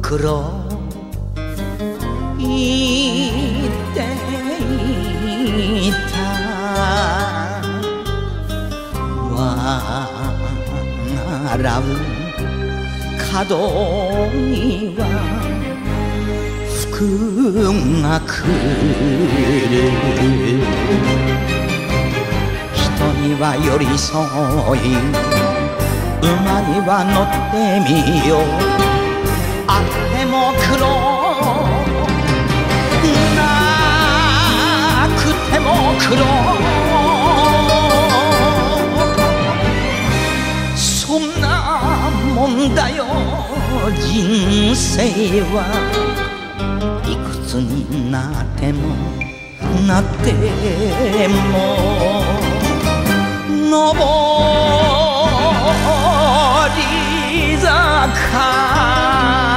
袋言っていた笑う角には福が来る人には寄り添い馬には乗ってみようあっても苦労なくても苦労そんなもんだよ人生はいくつになってもなっても上り坂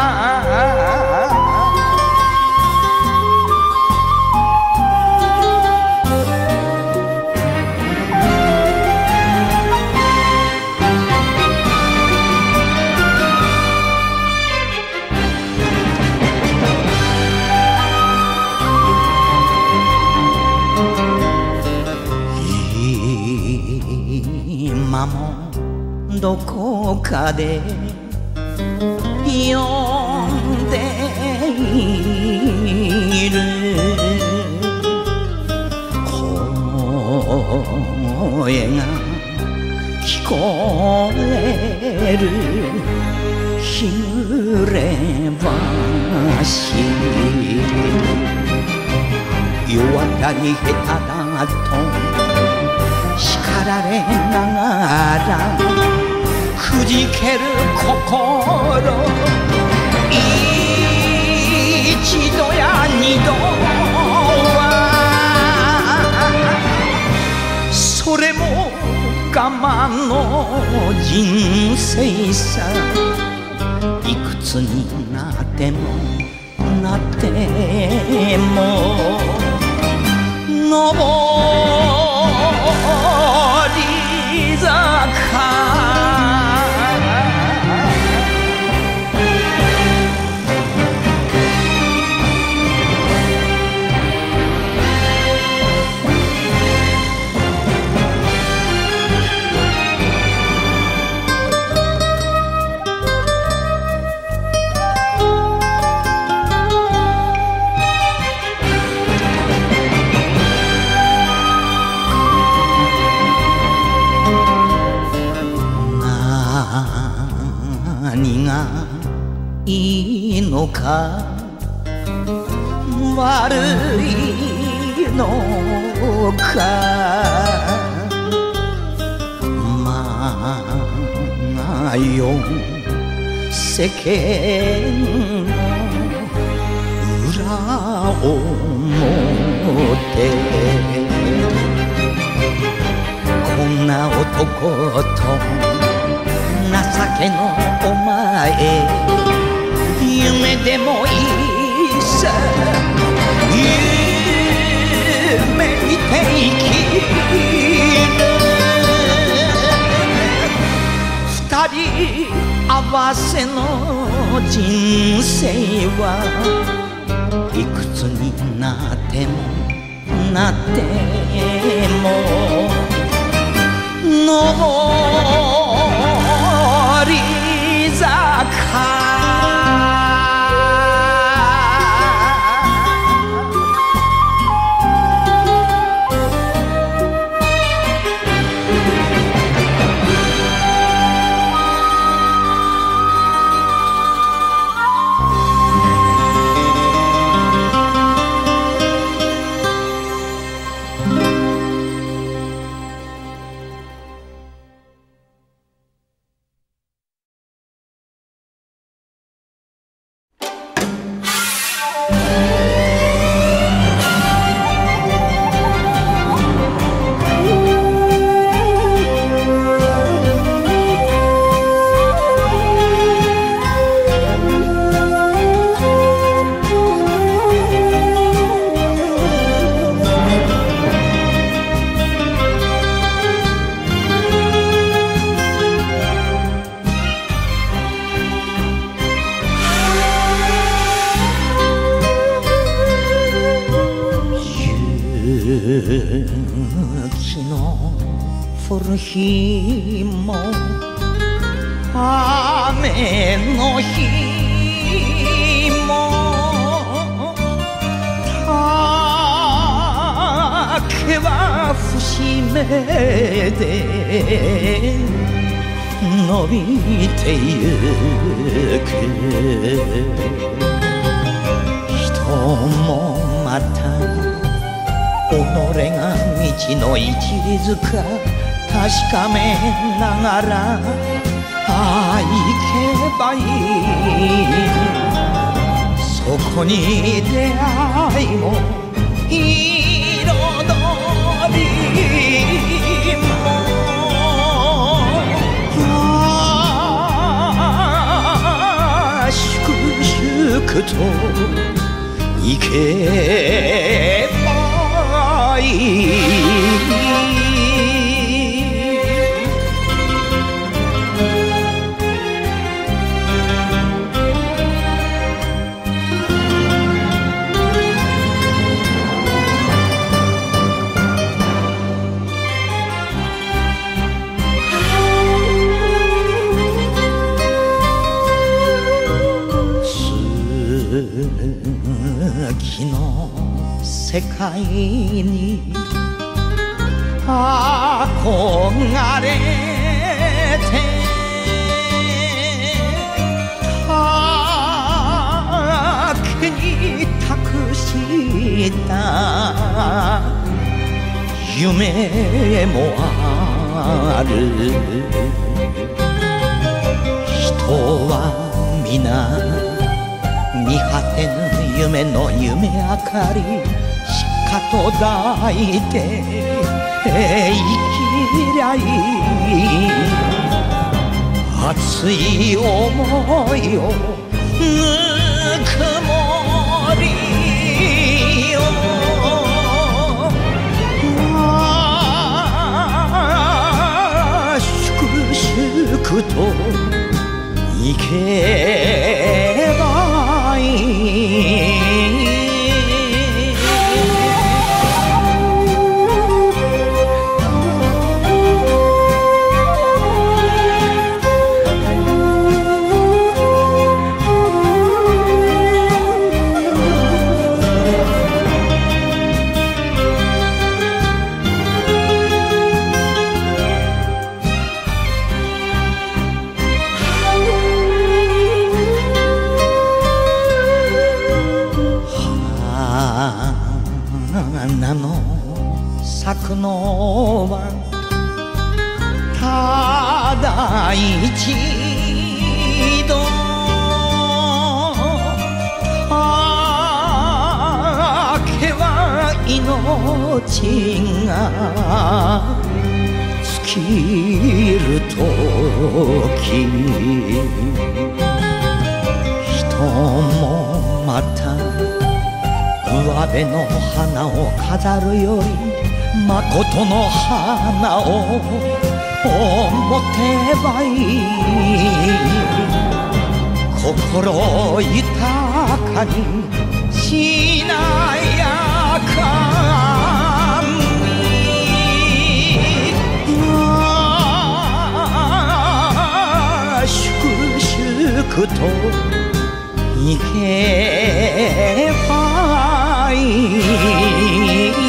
今もどこかで呼んでいる声が聞こえる日暮れ橋世渡り下手だと叱られながらくじける心一度や二度はそれも我慢の人生さいくつになってもなっても上り坂何がいいのか悪いのかまあよ世間の裏表こんな男と情けのお前夢でもいいさ夢見て生きる二人合わせの人生はいくつになってもなっても上り坂月の降る日も雨の日も竹は節目で伸びてゆく人もまた己が道の一途か確かめながら行けばいいそこに出会いも彩りも粛々と行けばいい月の世界に憧れて竹に託した夢もある人は皆見果てぬ夢の夢明かりしかと抱いて生きりゃいい熱い想いをぬくもりを粛々と生けばいい花の咲くのはただ一度竹は命が尽きる時人もまた上辺の花を飾るよりまことの花を持てばいい心豊かにしなやかに粛々と生けばいい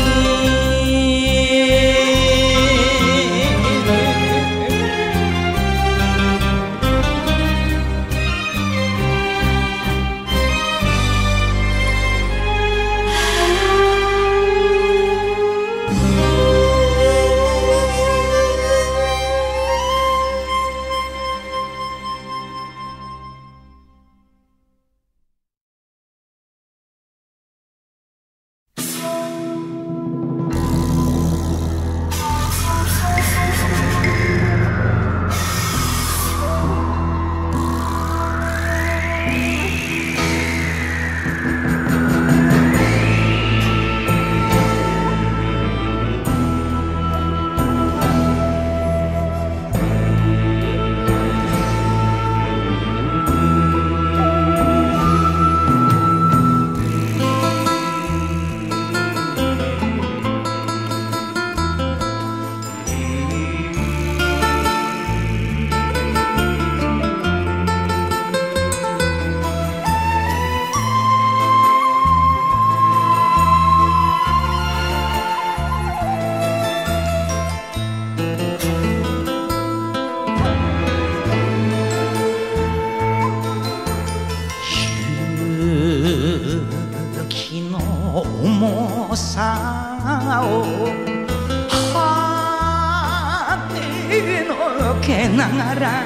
跳ねのけながら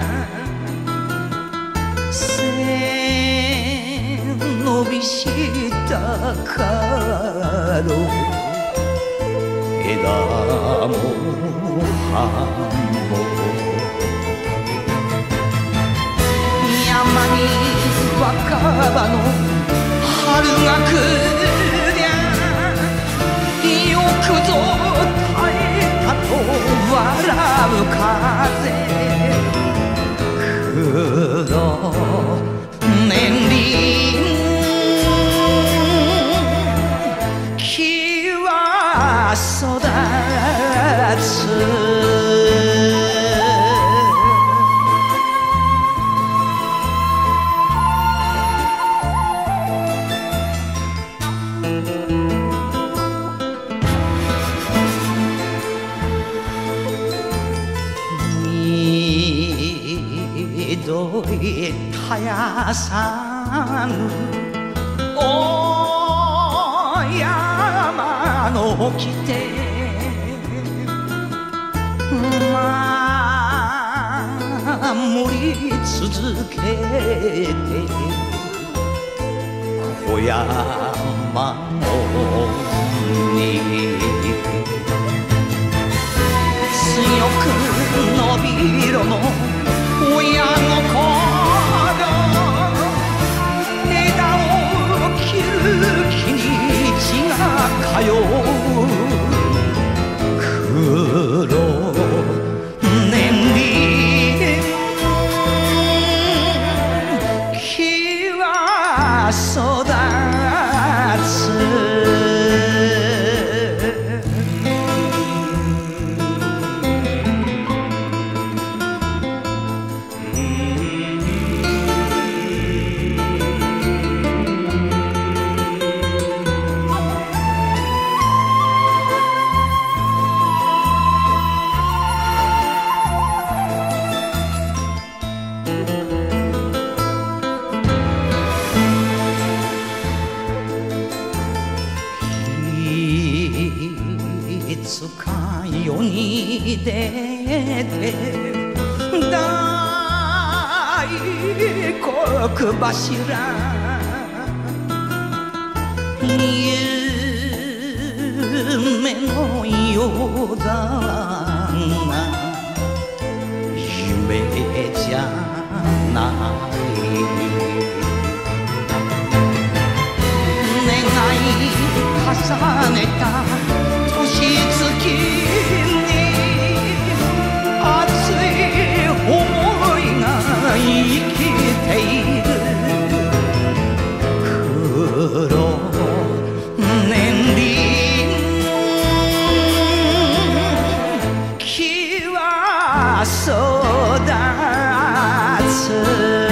背伸びした角枝も葉も山に若葉の春が来りゃよくぞ耐えたと笑う風黒年輪木は育つ緑絶やさぬ大山の掟守り続けて小山のに強く伸びろの親の子枝を切る木に血が通う黒年輪木は育ついつか世に出て大黒柱夢のようだが夢じゃない願い重ねた年月に熱い想いが生きている黒年輪木は育つ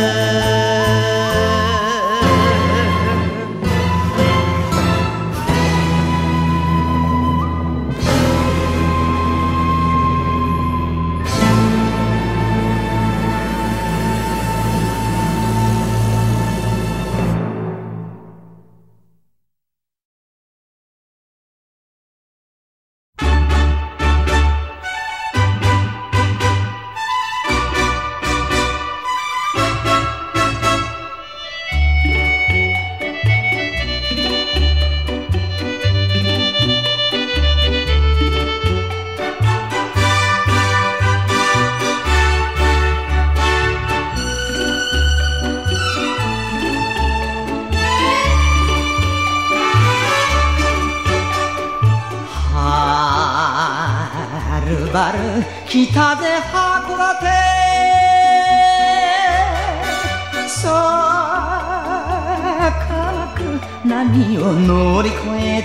はる北で函館儚く波を乗り越え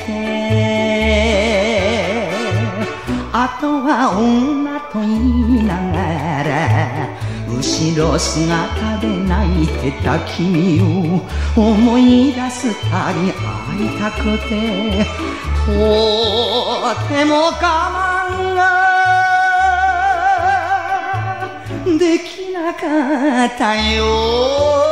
てあとは女と言いながら後ろ姿で泣いてた君を思い出すたび会いたくてとても我慢ができなかったよ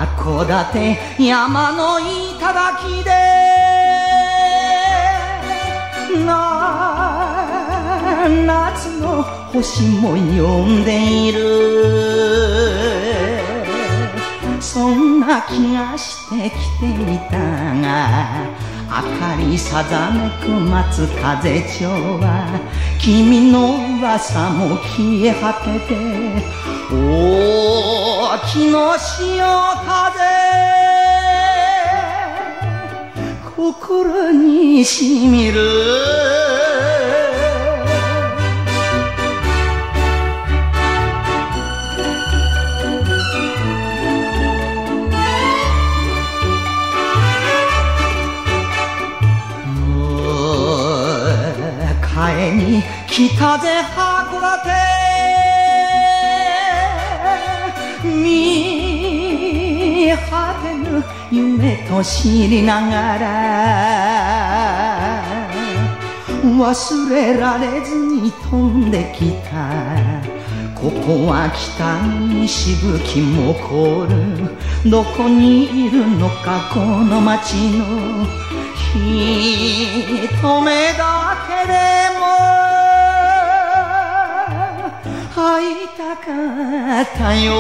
函館山の頂で夏の星も呼んでいる。そんな気がしてきていたが、明かりさざめく松風町は君の噂も消え果てて、大きの潮風心にしみる。帰に来たぜ函館、見果てぬ夢と知りながら、忘れられずに飛んできた。ここは北にしぶきも凍る。どこにいるのかこの街の一目だけでも会いたかったよ。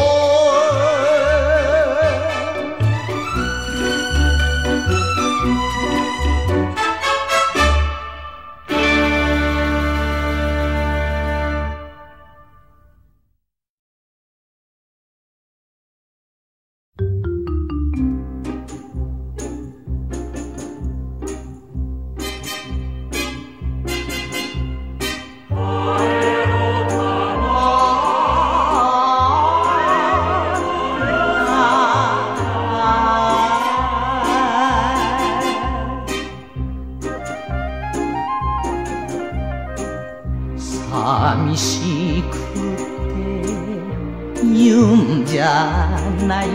寂しくて言うんじゃない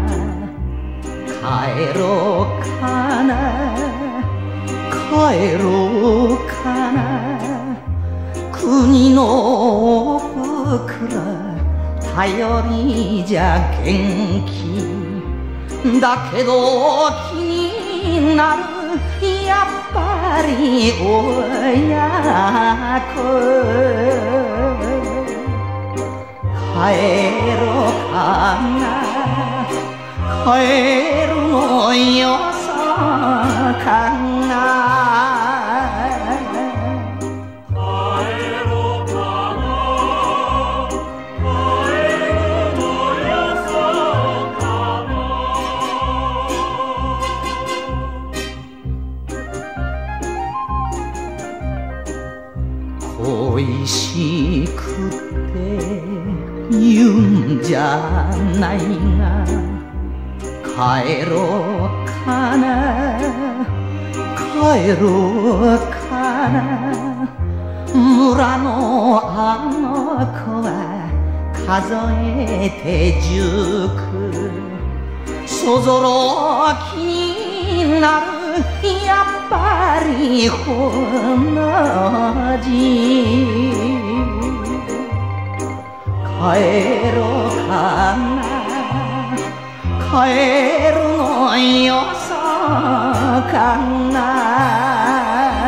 が、帰ろうかな帰ろうかな。国の僕ら頼りじゃ元気だけど気になる。やっぱり親子帰ろうかな帰るのよそうかな。恋しくて言うんじゃないが、帰ろうかな帰ろうかな。村のあの子は数えて19。そぞろ気になる。やっぱり同じ。帰ろうかな帰るのよそうかな。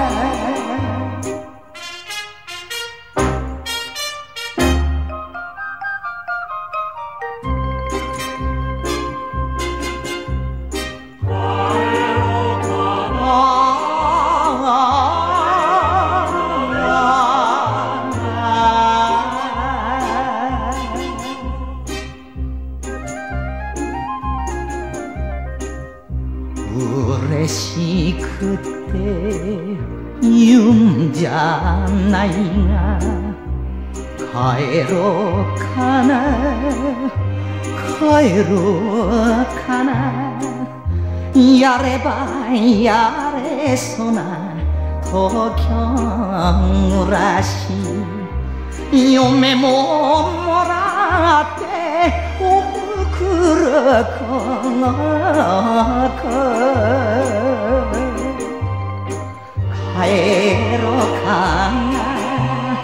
嬉しくて言うんじゃないが、帰ろうかな帰ろうかな。やればやれそうな東京暮らし、嫁ももらっておふくろこの子帰ろうかな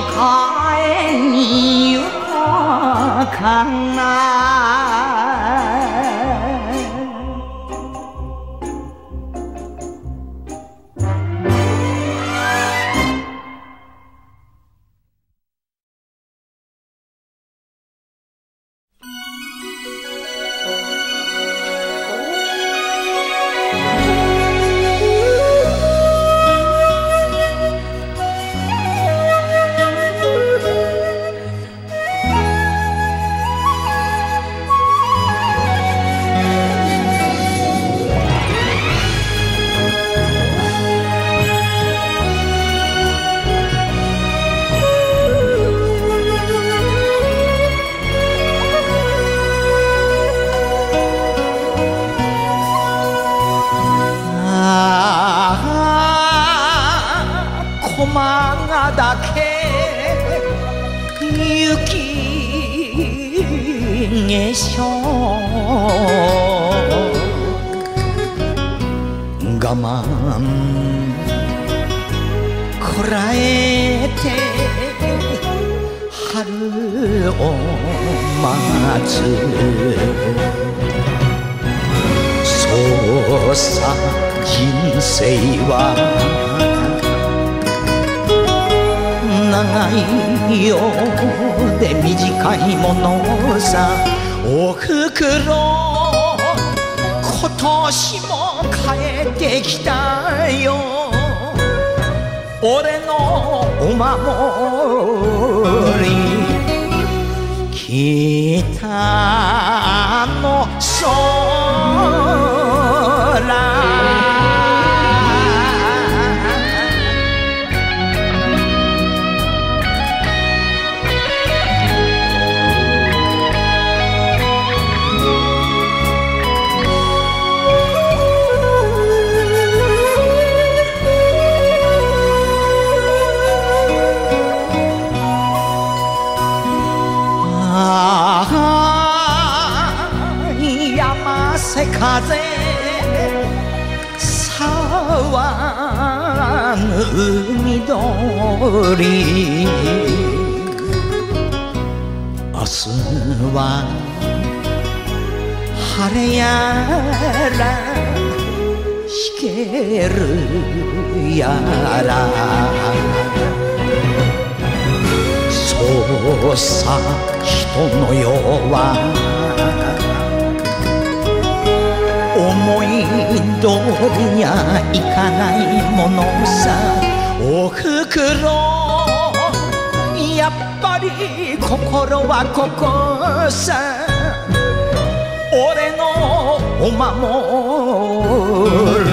迎えに行こうかな。 だけ雪化粧我慢こらえて春を待つそうさ人生は長いようで短いものさおふくろ今年も帰ってきたよ俺のお守り北の空山瀬風騒ぐ海鳥明日は晴れやら引けるやらそうさ人の世は思い通りにはいかないものさおふくろやっぱり心はここさ俺のお守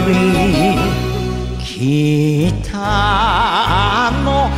り北の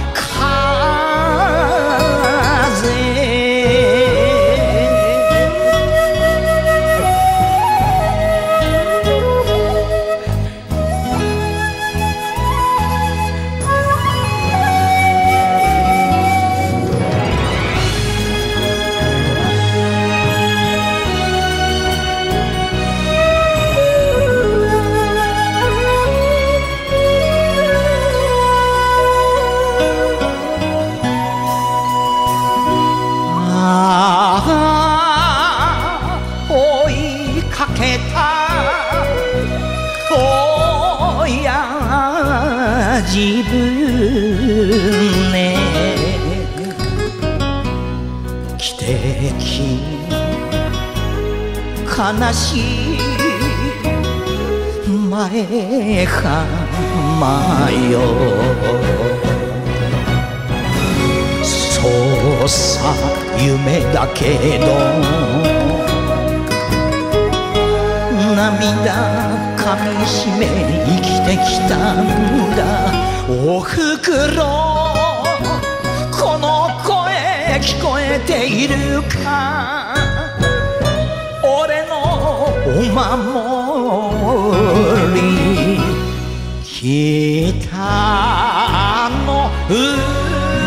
自分ね汽笛悲しい前浜よそうさ夢だけど涙かみしめ生きてきたんだおふくろこの声聞こえているか俺のお守り北の海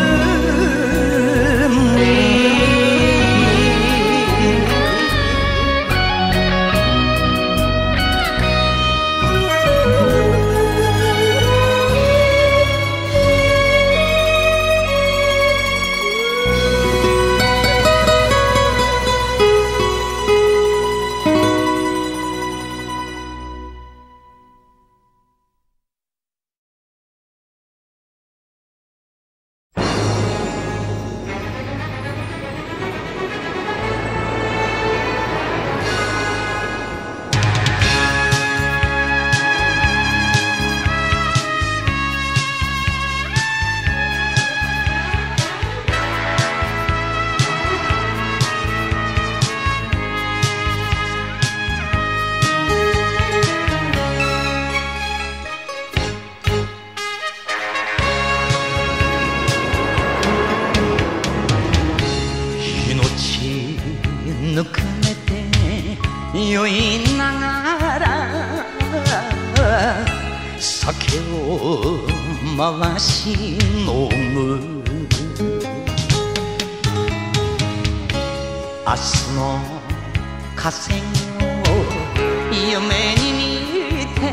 抜かれて酔いながら酒を回し飲む明日の河川を夢に見て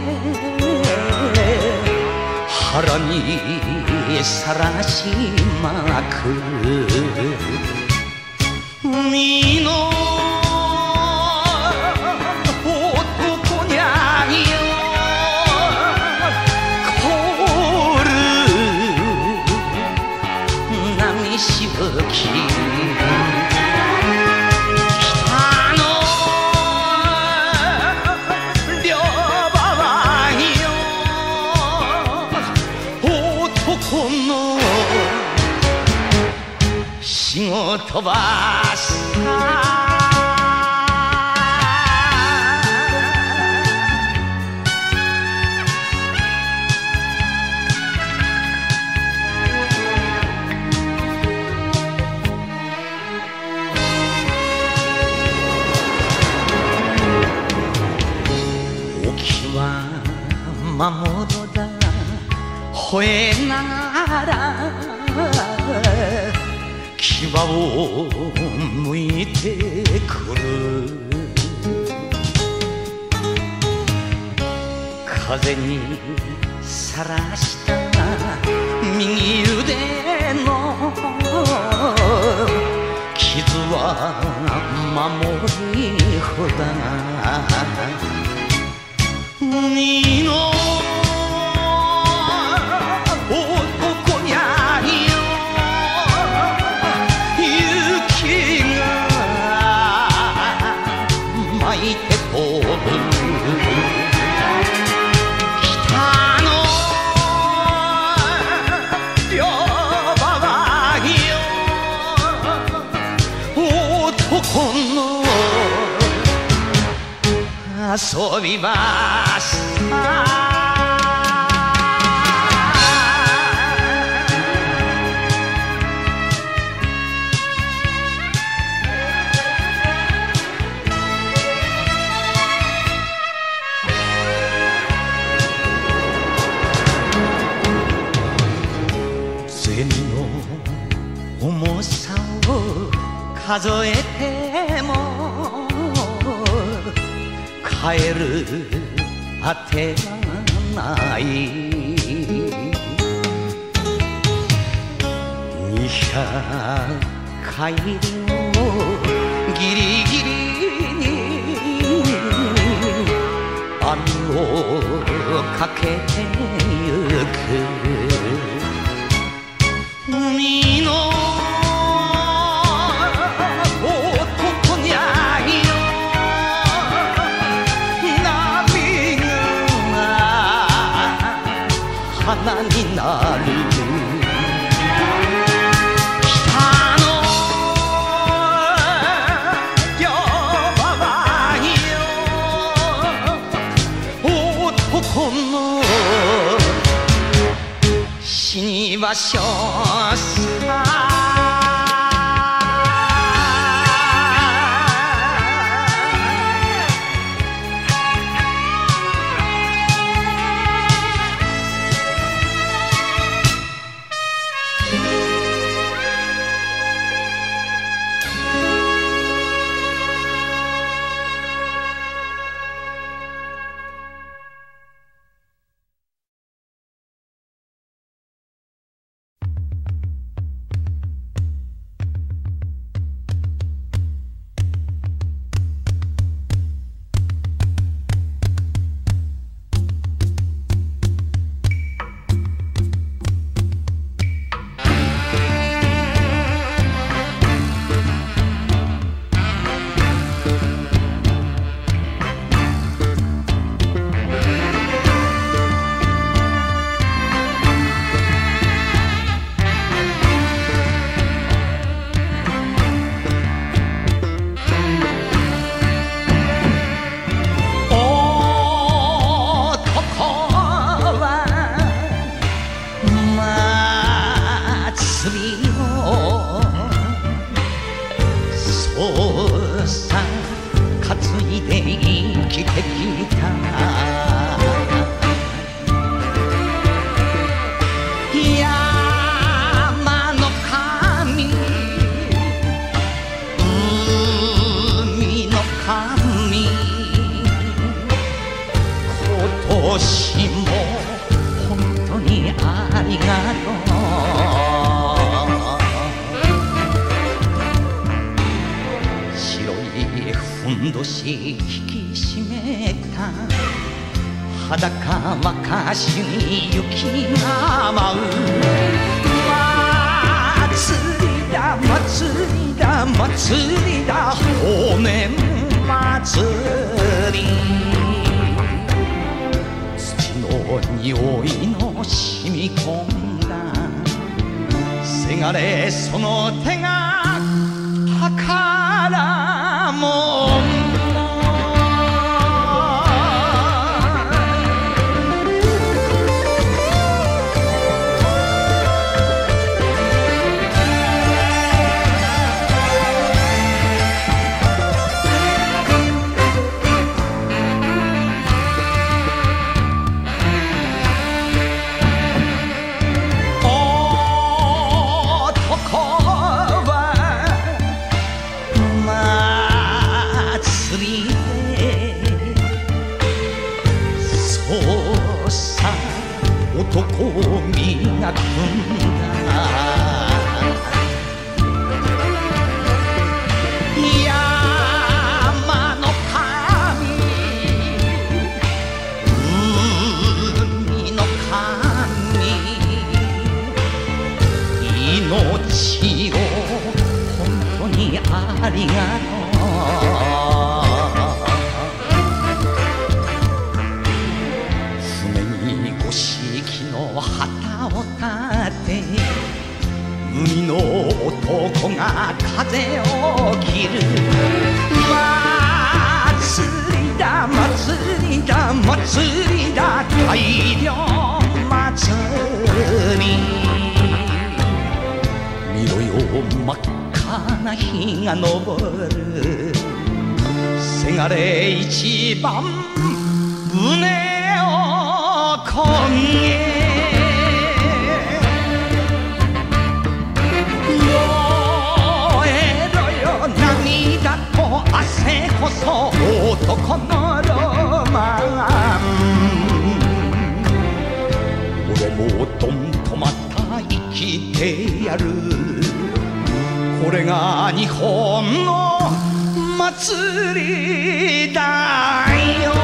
腹にさらしまく海の男にゃいよ凍る波しぶき仕事ばした沖は守るだ吠えながら牙をむいてくる風にさらした右腕の傷は守り札海の男にゃいよ雪が巻いて飛ぶ北の両場よ男の遊び場さ銭の重さを数えても帰るあてはない200回りをギリギリに網をかけてゆく海の男にゃいよ波が花になる北の両場よ男の死に場所さ年も本当にありがとう。白いふんどし引き締めた裸若しに雪が舞う。祭りだ祭りだ祭りだ法然祭り。土の匂いの染み込んだせがれその手が宝物。男を磨くんだ。山の神海の神命を本当にありがとう。旗を立て海の男が風を切る。祭りだ祭りだ祭りだ大漁祭り。見ろよ真っ赤な日が昇る。せがれ一番胸をこげ。涙と汗こそ男のロマン。俺もどんとまた生きてやる。これが日本の祭りだよ。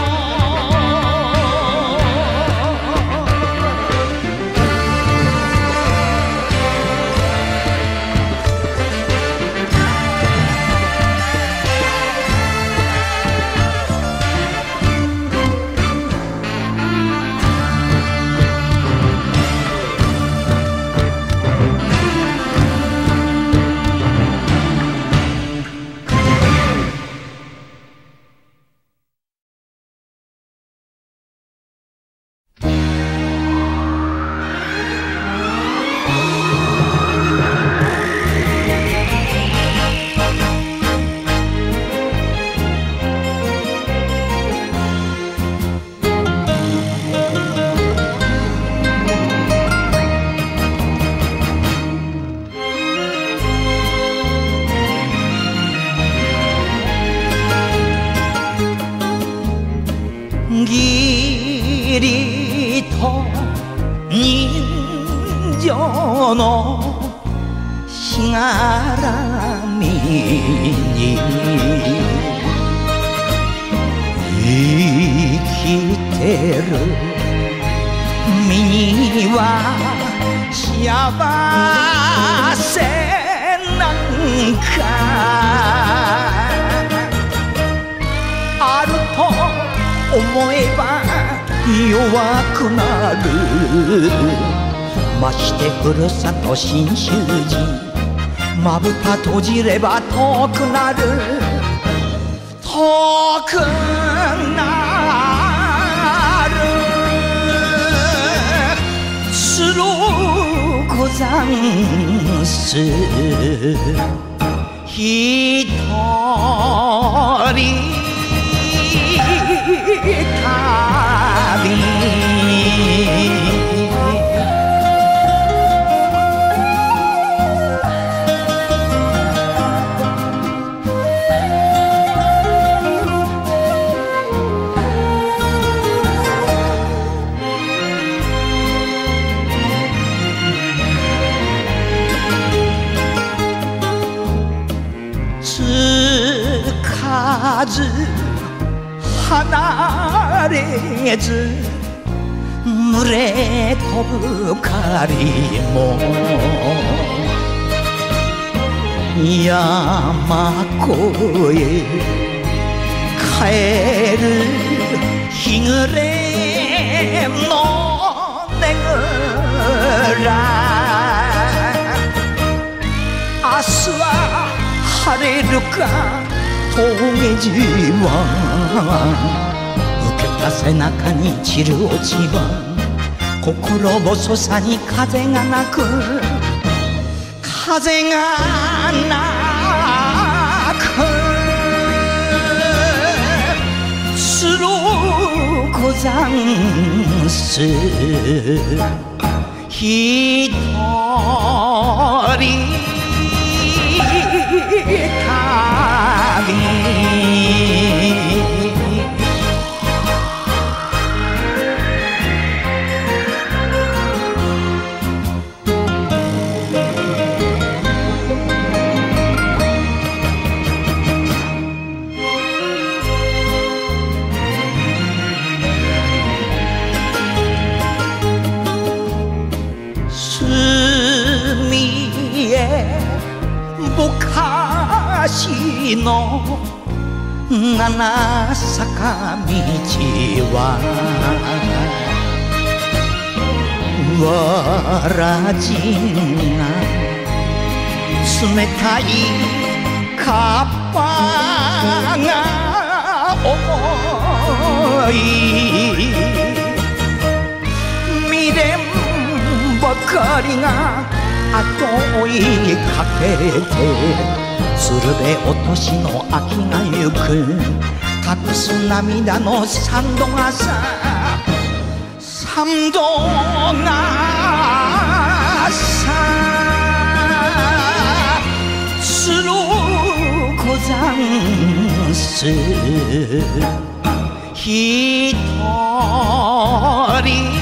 義理と人情のしがらみに生きてる身には幸せなんかあると思えば弱くなる。ましてふるさと信州寺まぶた閉じれば遠くなる。遠くなる。鶴ござんすひとり旅。 離れず濡れ飛ぶ狩も山越え帰る日暮れのねぐら明日は晴れるか峠地は受けた背中に散る落ち葉心細さに風がなく風がなく鶴小山水一人昔の七坂道はわらじが冷たいカッパが重い未練ばかりが後追いかけて鶴瓶落としの秋がゆく隠す涙の三度がさ三度がさ鶴小山水一人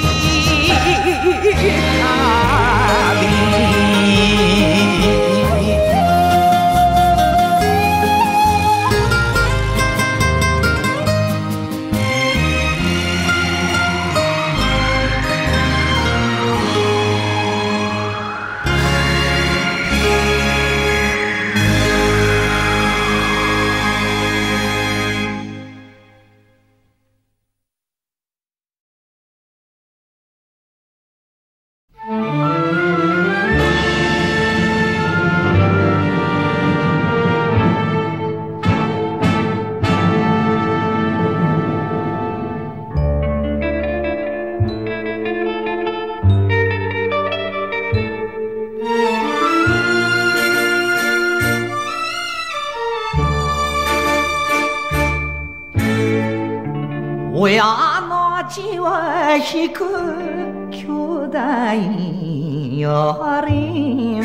親の血は引く兄弟より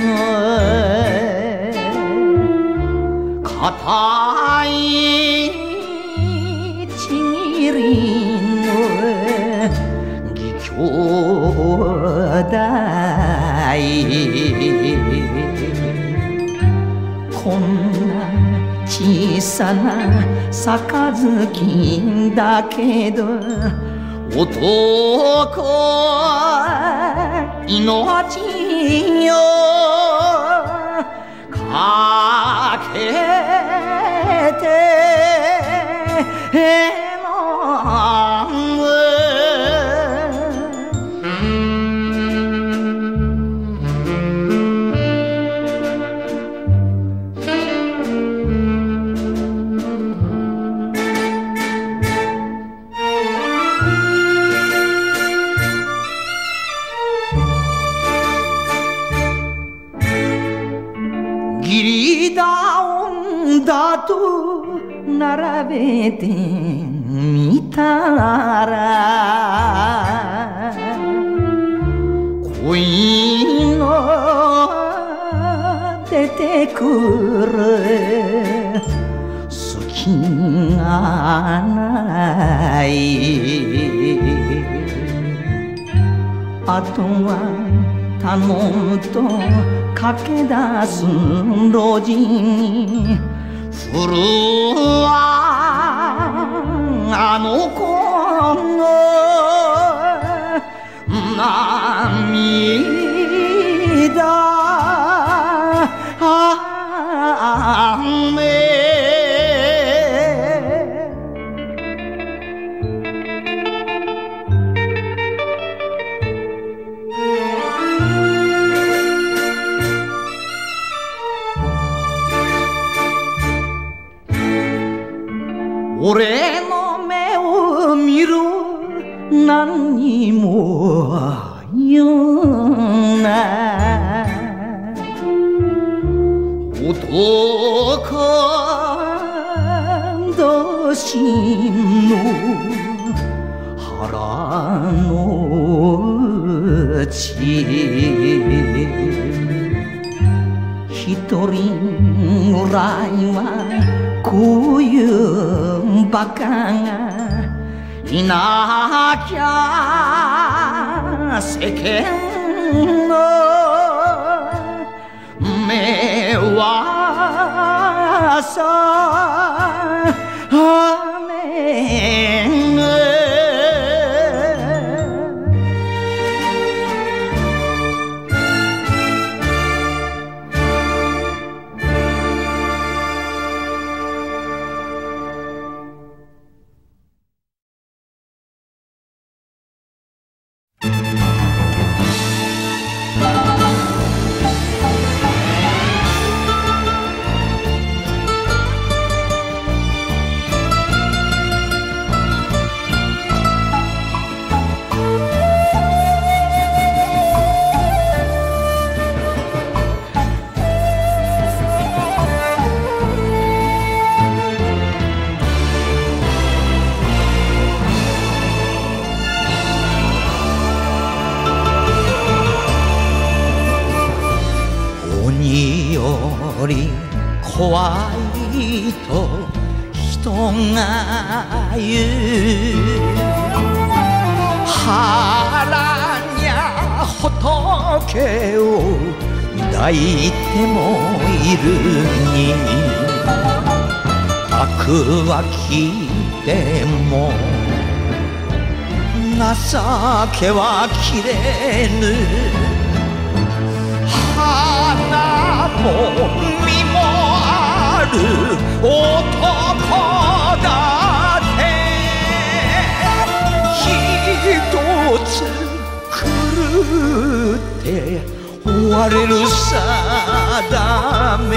も固いちぎりの義兄弟こんな小さな杯だけど男命よかけて義理だ女と並べてみたら恋の出てくる隙がないあとは頼むと駆け出す路地に古あの子の涙雨俺の目を見ろ何にも言うな男同士の腹の内一人ぐらいはこういうバカがいなきゃ世間の目はさ雨怖いと人が言う腹にゃ仏を抱いてもいるに悪は聞いても情けは切れぬ花も実もある男だって一つ狂って終われるさだめ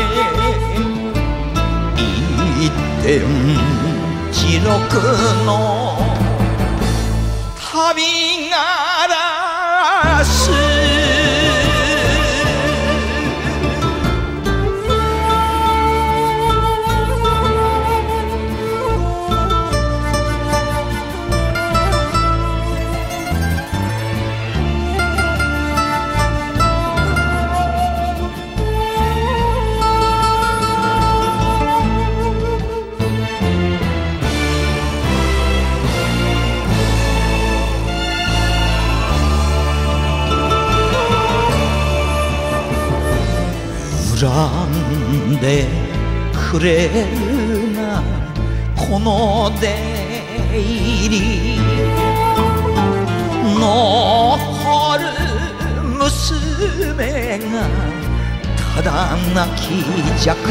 一点地獄の旅ガラス恨んでくれるなこの出入り残る娘がただ泣きじゃく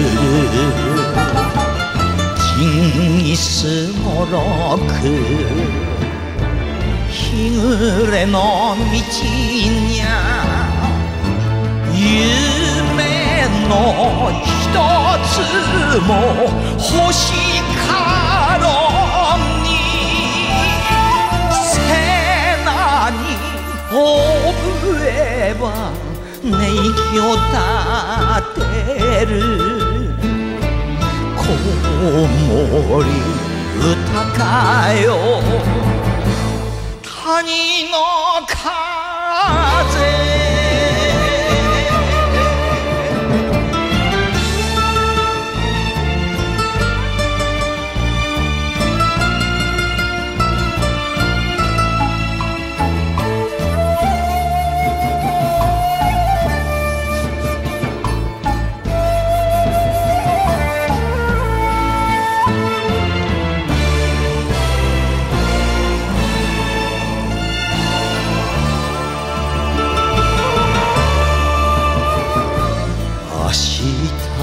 金にすごろく日暮れの道にゃ夢の一つも星かろに背中に覚えば寝息を立てる子守歌かよ谷の風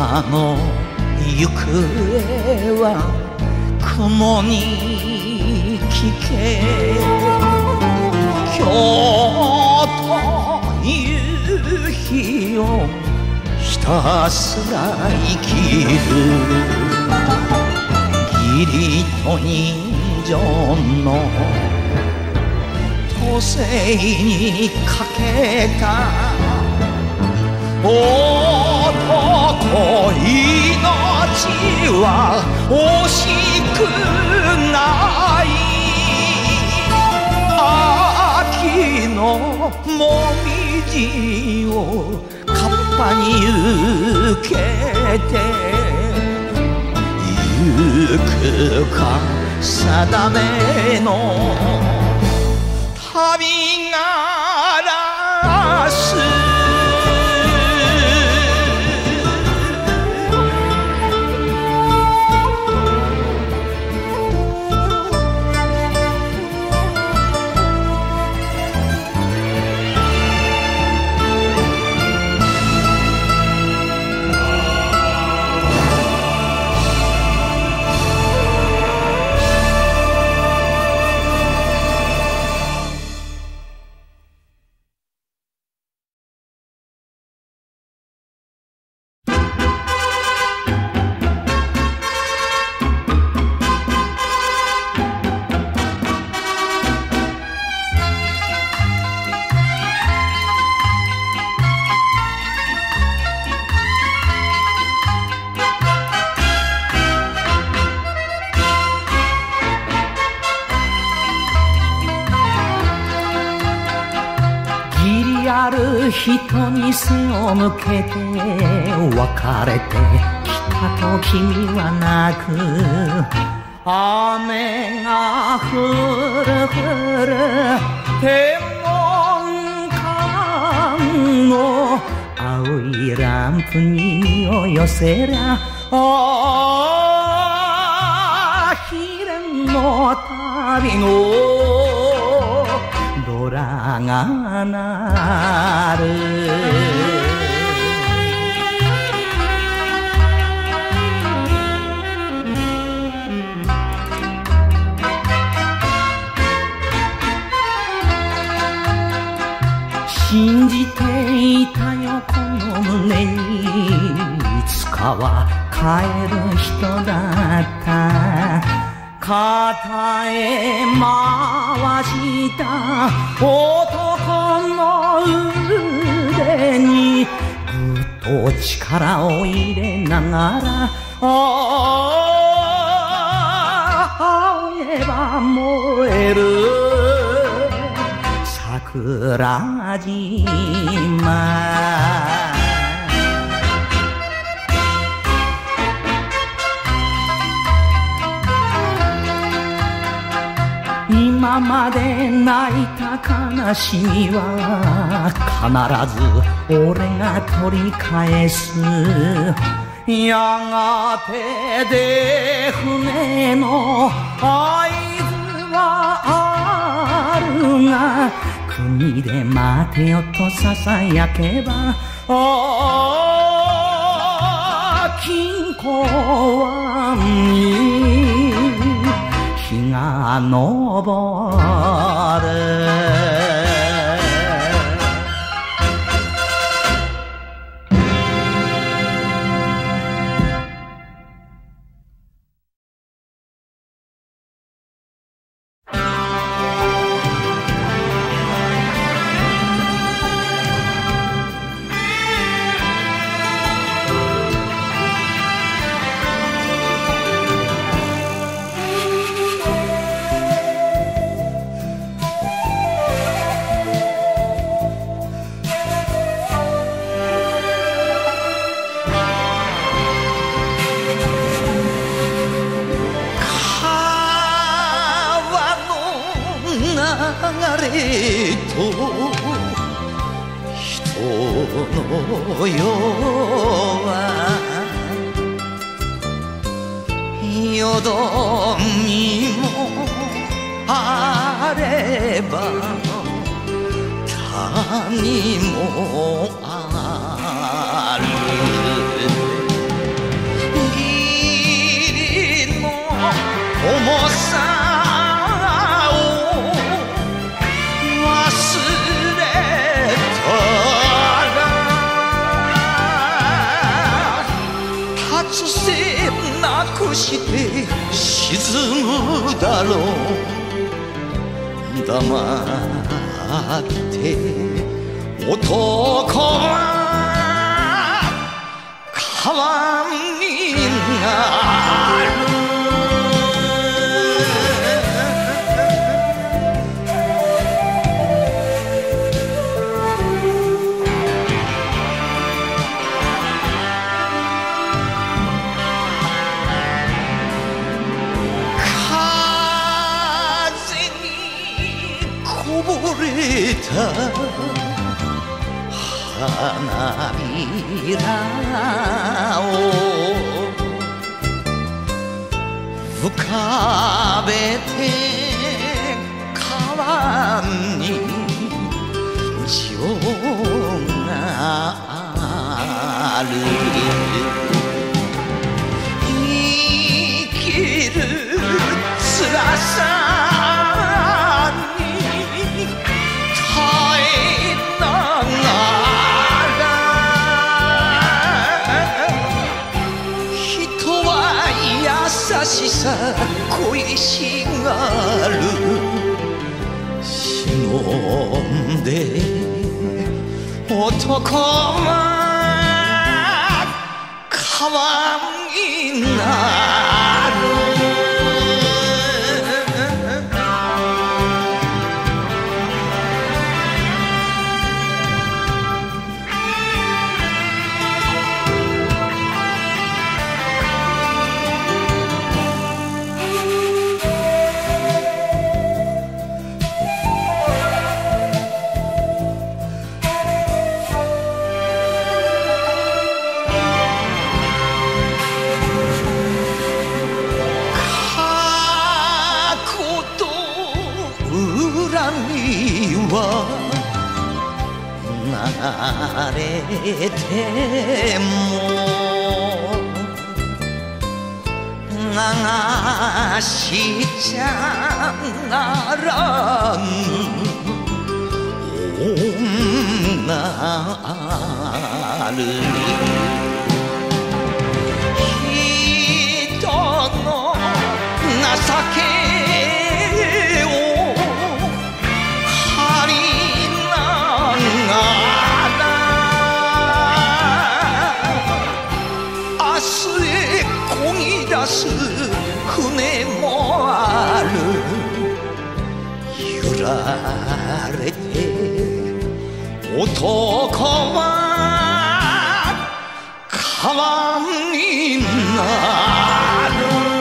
馬の行方は雲に聞け今日という日をひたすら生きる義理と人情の都政にかけた男命は惜しくない秋のもみじをカッパに受けてゆくか定めの旅がらすある人に背を向けて別れてきたと君は泣く雨が降る降る天文館の青いランプに身を寄せりゃ悲恋の旅のドラが鳴る信じていたよこの胸にいつかは帰る人だった肩へ回した男の腕にぐっと力を入れながら会えば燃える桜島今まで泣いた悲しみは必ず俺が取り返すやがて出船の合図はあるが国で待てよとささやけば金庫湾に日が昇る流れと人の世はよどみもあれば谷もあるだろう黙って男は川になるこぼれた花びらを浮かべて川に情がある生きる辛さ優しさ恋しがる忍んで男は川になる流れても流しちゃならぬ女ある人の情け船もある揺られて男は川になる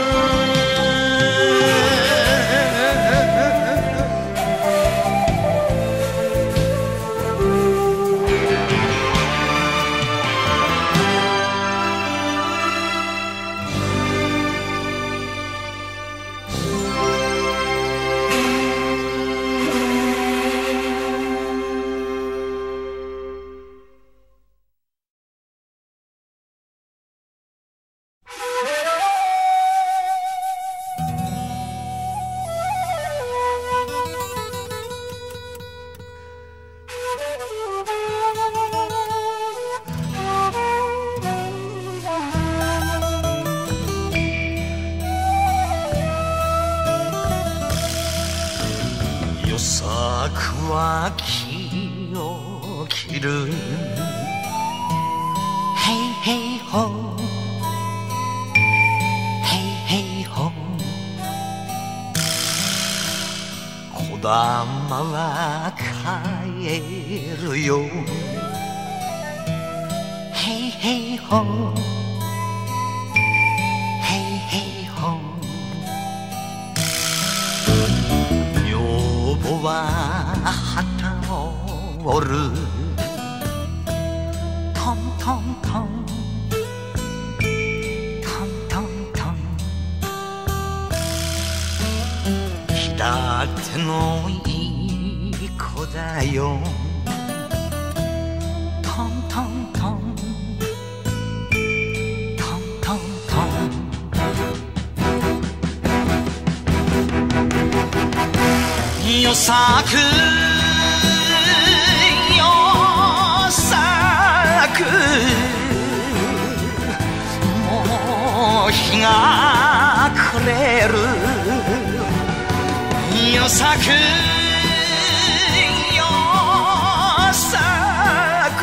作は木を切るヘイヘイホーヘイヘイホーこだまは帰るよヘイヘイホーヘイヘイホーは旗を折るトントントントントントン左手のいい子だよトントントントントントンよさくよさくもう日が暮れる咲くよ咲く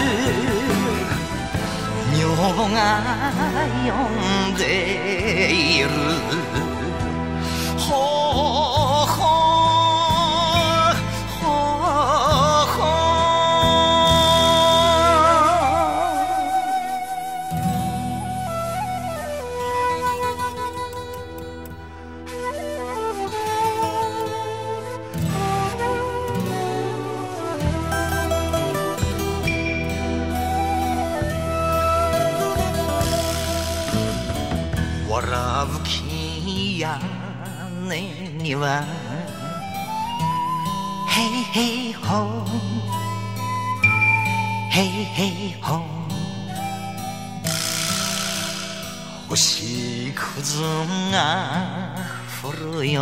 女房が呼んでいるほうほうほうほわらぶき屋根にはヘイヘイホーヘイヘイホー星屑が降るよ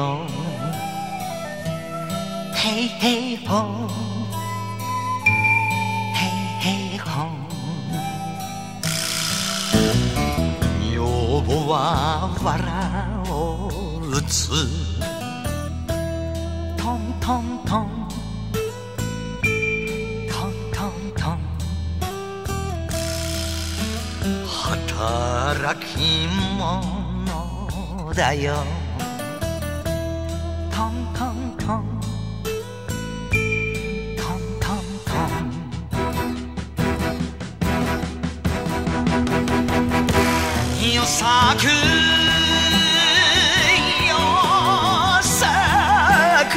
ヘイヘイホーヘイヘイホー女房は藁を打つトントントントントントン働き者だよトントントントントントンよ咲くよ咲く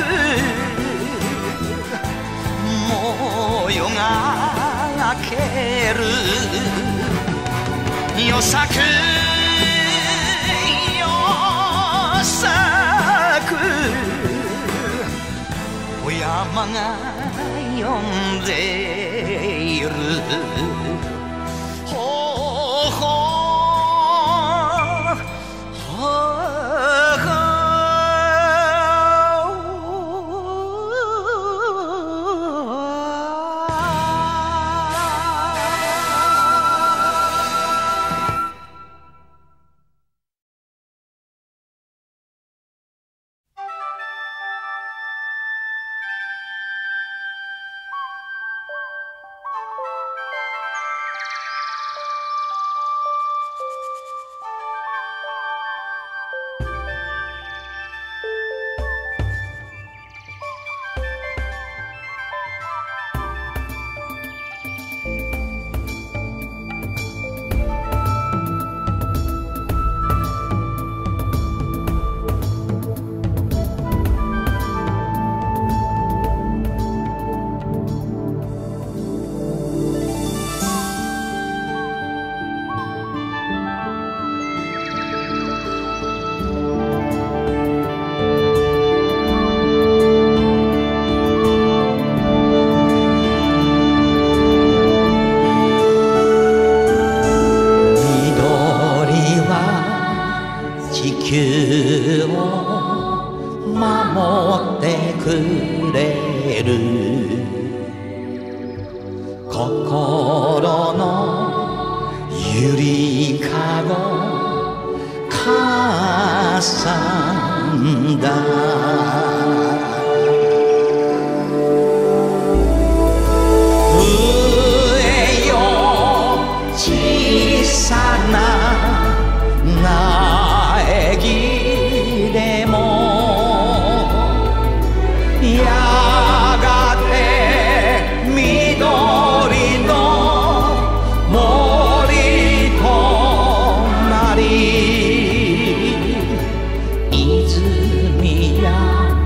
もう夜が明けるよ咲くよ咲くお山が呼んでいるほうほう心のゆりかご母さんだ上よ小さな苗木でもやがて緑の森となり泉や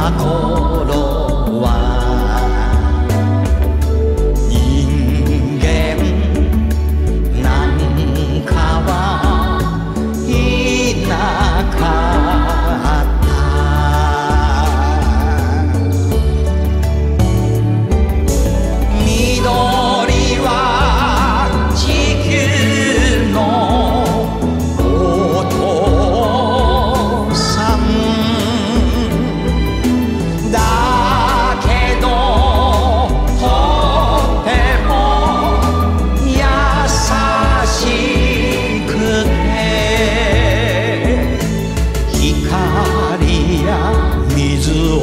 頃は人間なんかはいなかった緑は地球のお父さんだけどとても優しくて光や水を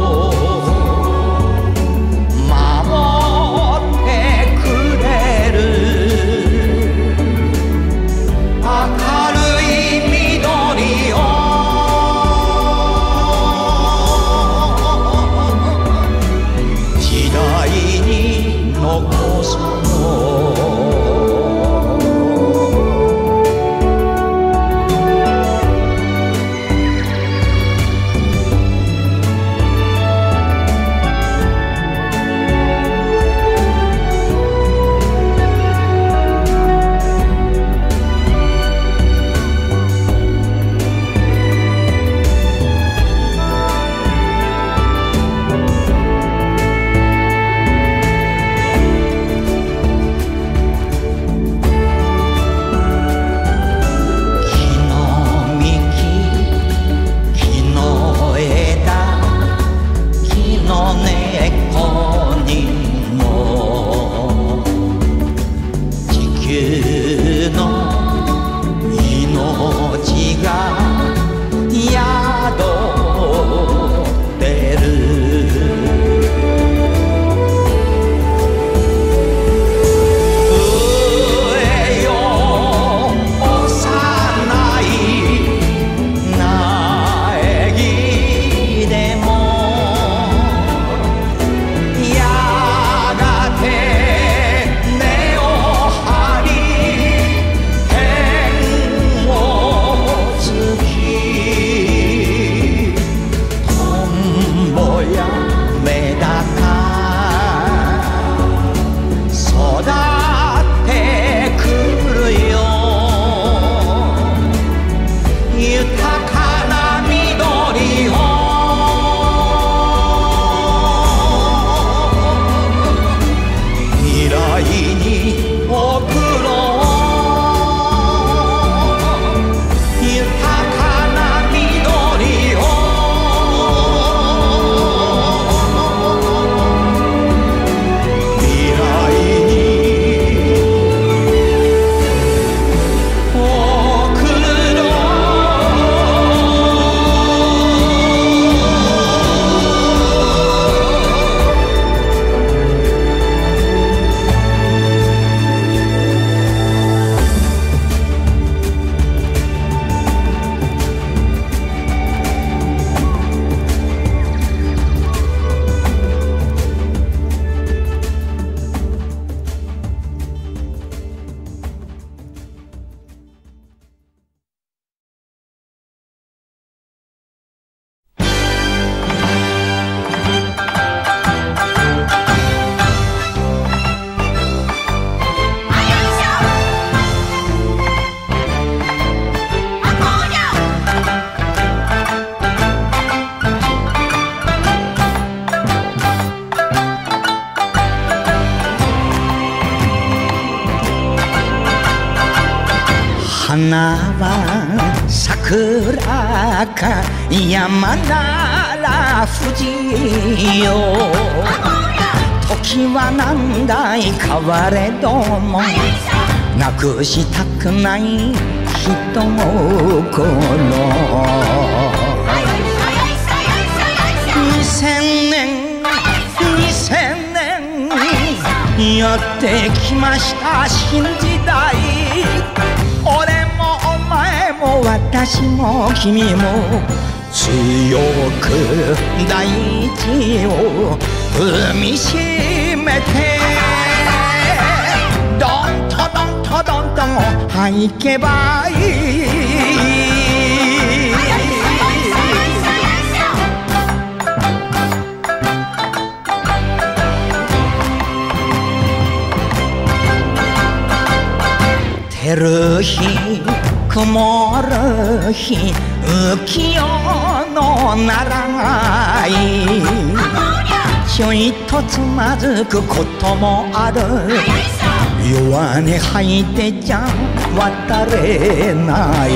守ってくれる明るい緑を時代に残そう花は桜か山なら富士よ時は何代変われどもなくしたくない人心2000年2000年やってきました新時代俺もお前も私も君も強く大地を踏みしめてどんとどんとどんとはいけばいい晴れる日曇る日浮世のならいちょいとつまずくこともある弱音吐いてじゃ渡れない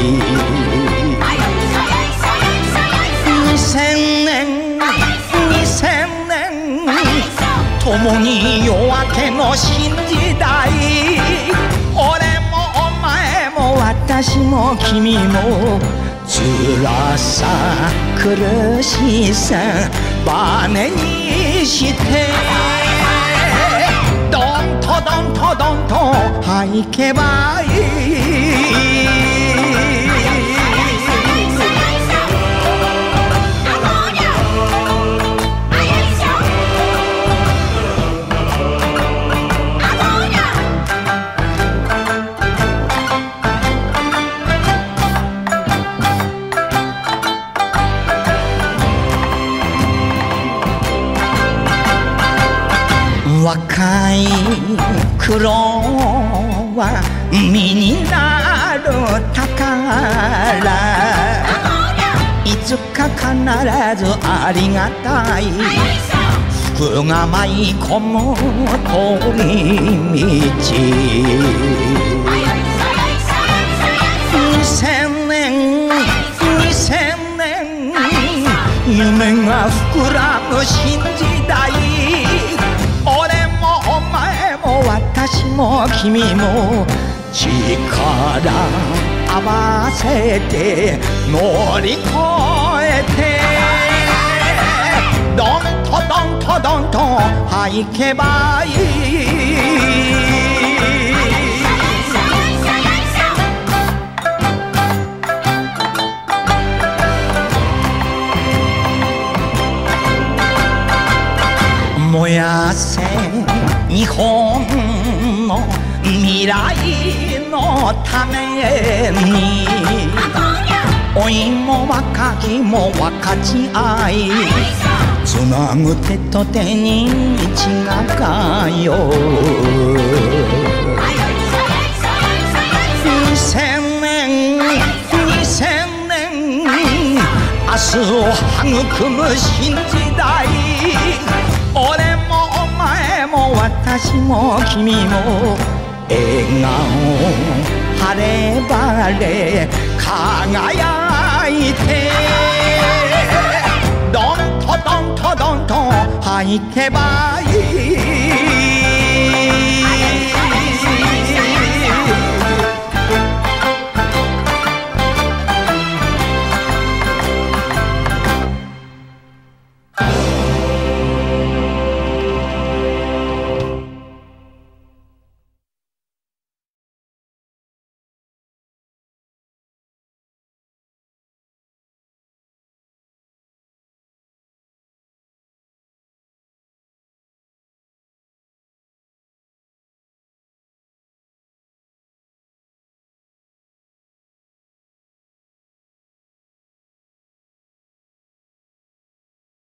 2000年2000年共に夜明けの新時代俺もお前も私も君も辛さ苦しさバネにしてどんとどんとどんとはいけばいい若い苦労は身になる宝いつか必ずありがたい福が舞い込む通り道2000年2000年夢が膨らむ新時代俺もお前も私も君も力合わせて乗り越えてどんとどんとどんとはいけばいい燃やせ日本の未来のために老いも若きも分かち合いつなぐ手と手に道が通う2000年2000年明日を育む新時代俺もお前も私も君も笑顔晴れ晴れ輝いてどんとどんとどんとはいけばいい